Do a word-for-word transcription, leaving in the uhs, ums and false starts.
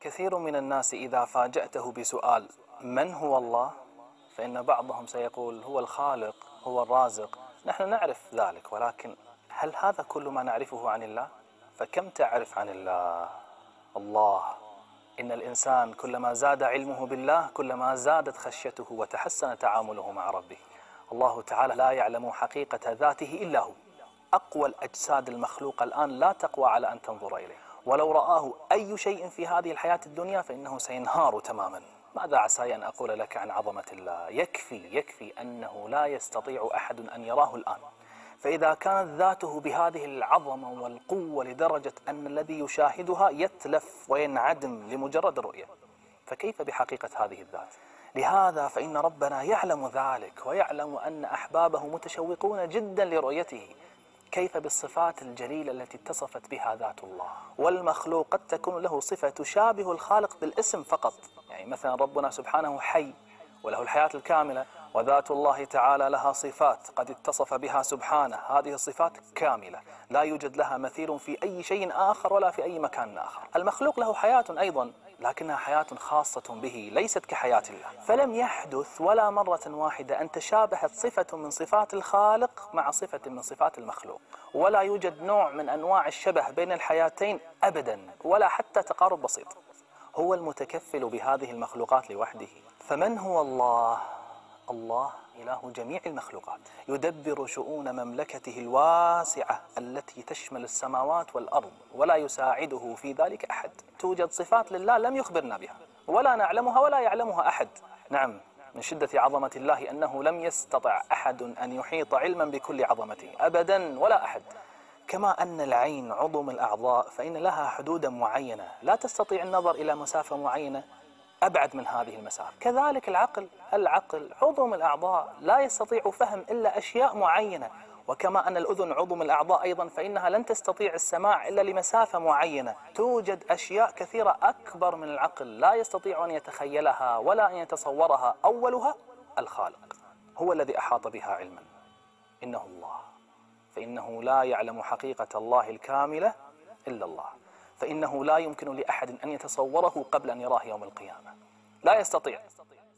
كثير من الناس إذا فاجأته بسؤال من هو الله؟ فإن بعضهم سيقول هو الخالق، هو الرازق. نحن نعرف ذلك، ولكن هل هذا كل ما نعرفه عن الله؟ فكم تعرف عن الله؟ الله، إن الإنسان كلما زاد علمه بالله كلما زادت خشيته وتحسن تعامله مع ربه. الله تعالى لا يعلم حقيقة ذاته إلا هو. أقوى الأجساد المخلوقة الآن لا تقوى على أن تنظر إليه، ولو رآه أي شيء في هذه الحياة الدنيا فإنه سينهار تماما. ماذا عساي أن أقول لك عن عظمة الله؟ يكفي يكفي أنه لا يستطيع أحد أن يراه الآن. فإذا كانت ذاته بهذه العظمة والقوة لدرجة أن الذي يشاهدها يتلف وينعدم لمجرد الرؤية، فكيف بحقيقة هذه الذات؟ لهذا فإن ربنا يعلم ذلك، ويعلم أن أحبابه متشوقون جدا لرؤيته. كيف بالصفات الجليلة التي اتصفت بها ذات الله؟ والمخلوق قد تكون له صفة تشابه الخالق بالاسم فقط، يعني مثلا ربنا سبحانه حي وله الحياة الكاملة، وذات الله تعالى لها صفات قد اتصف بها سبحانه، هذه الصفات كاملة لا يوجد لها مثيل في أي شيء آخر ولا في أي مكان آخر. المخلوق له حياة أيضا، لكنها حياة خاصة به ليست كحياة الله. فلم يحدث ولا مرة واحدة أن تشابهت صفة من صفات الخالق مع صفة من صفات المخلوق، ولا يوجد نوع من أنواع الشبه بين الحياتين أبدا، ولا حتى تقارب بسيط. هو المتكفل بهذه المخلوقات لوحده. فمن هو الله؟ الله إله جميع المخلوقات، يدبر شؤون مملكته الواسعة التي تشمل السماوات والأرض، ولا يساعده في ذلك أحد. توجد صفات لله لم يخبرنا بها، ولا نعلمها ولا يعلمها أحد. نعم، من شدة عظمة الله أنه لم يستطع أحد أن يحيط علما بكل عظمته أبدا، ولا أحد. كما أن العين عضو من الأعضاء فإن لها حدودا معينة، لا تستطيع النظر إلى مسافة معينة أبعد من هذه المسافة. كذلك العقل، العقل عضو من الأعضاء لا يستطيع فهم إلا أشياء معينة. وكما أن الأذن عضو من الأعضاء أيضا فإنها لن تستطيع السماع إلا لمسافة معينة. توجد أشياء كثيرة أكبر من العقل لا يستطيع أن يتخيلها ولا أن يتصورها. أولها الخالق، هو الذي أحاط بها علما، إنه الله. فإنه لا يعلم حقيقة الله الكاملة إلا الله، فإنه لا يمكن لأحد أن يتصوره قبل أن يراه يوم القيامة، لا يستطيع.